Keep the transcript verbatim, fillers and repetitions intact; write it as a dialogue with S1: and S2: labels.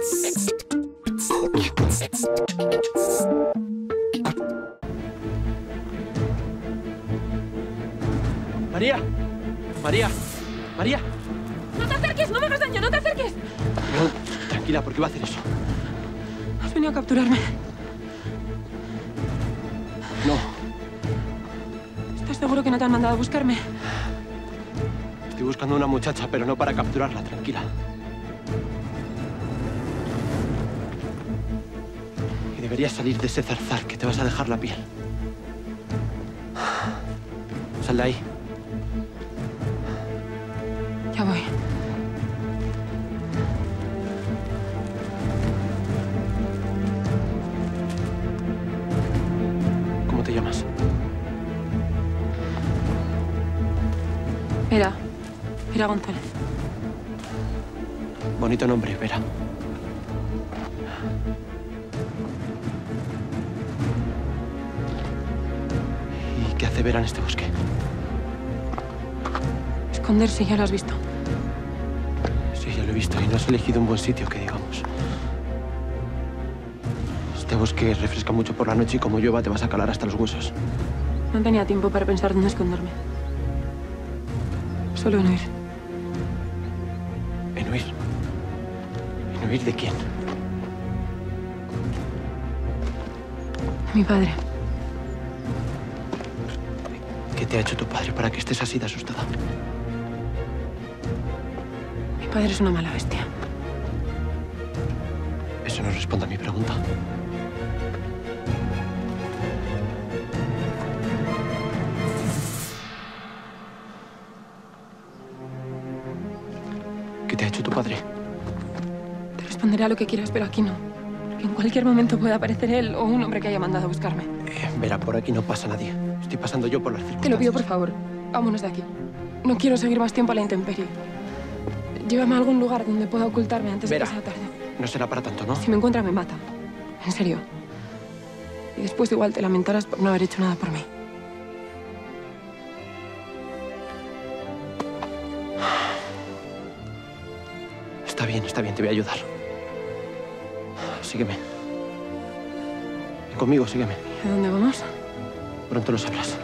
S1: María, María, María.
S2: ¡No te acerques! ¡No me hagas daño! ¡No te acerques!
S1: No, tranquila, ¿por qué va a hacer eso?
S2: Has venido a capturarme.
S1: No.
S2: ¿Estás seguro que no te han mandado a buscarme?
S1: Estoy buscando a una muchacha, pero no para capturarla, tranquila. Y deberías salir de ese zarzal, que te vas a dejar la piel. Sal de ahí.
S2: Ya voy.
S1: ¿Cómo te llamas?
S2: Vera. Vera González.
S1: Bonito nombre, Vera. ¿Y qué hace Vera en este bosque?
S2: Esconderse, ya lo has visto.
S1: Sí, ya lo he visto. Y no has elegido un buen sitio, que digamos. Este bosque refresca mucho por la noche y como llueva te vas a calar hasta los huesos.
S2: No tenía tiempo para pensar dónde esconderme. Solo en huir.
S1: ¿En huir? ¿En huir de quién?
S2: Mi padre.
S1: ¿Qué te ha hecho tu padre para que estés así de asustada?
S2: Mi padre es una mala bestia.
S1: Eso no responde a mi pregunta. ¿Qué te ha hecho tu padre?
S2: Te responderé a lo que quieras, pero aquí no. Porque en cualquier momento puede aparecer él o un hombre que haya mandado a buscarme.
S1: Eh, Vera, por aquí no pasa nadie. Estoy pasando yo por las circunstancias.
S2: Te lo pido, por favor. Vámonos de aquí. No quiero seguir más tiempo a la intemperie. Llévame a algún lugar donde pueda ocultarme antes
S1: Vera,
S2: de que sea tarde.
S1: No será para tanto, ¿no?
S2: Si me encuentra, me mata. En serio. Y después igual te lamentarás por no haber hecho nada por mí.
S1: Está bien, está bien, te voy a ayudar. Sígueme. Ven conmigo, sígueme.
S2: ¿A dónde vamos?
S1: Pronto lo sabrás.